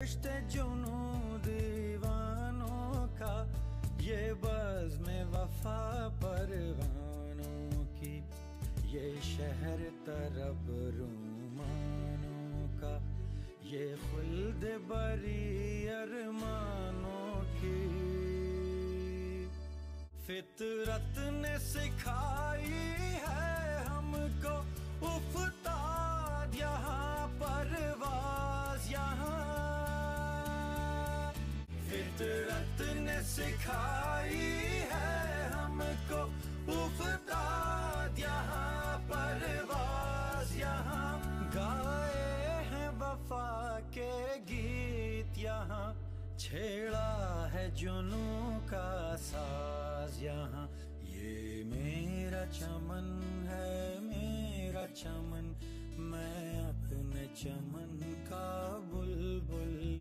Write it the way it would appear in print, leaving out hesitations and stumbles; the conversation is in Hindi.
रिश्ते जुनू दीवानों का, ये बज़्म वफा परवानों की, ये शहर तरब रूमानों का, ये खुल्द बरी अरमानों की। फितरत ने सिखाई है हमको उफ्ताद यहाँ परवाज यहाँ, फितरत ने सिखाई है हमको उफ्ताद यहाँ परवाज यहाँ। गाए हैं वफा के गीत यहाँ, छेड़ा है जुनू का साज यहाँ। ये मेरा चमन है मेरा चमन, मैं अपने चमन का बुलबुल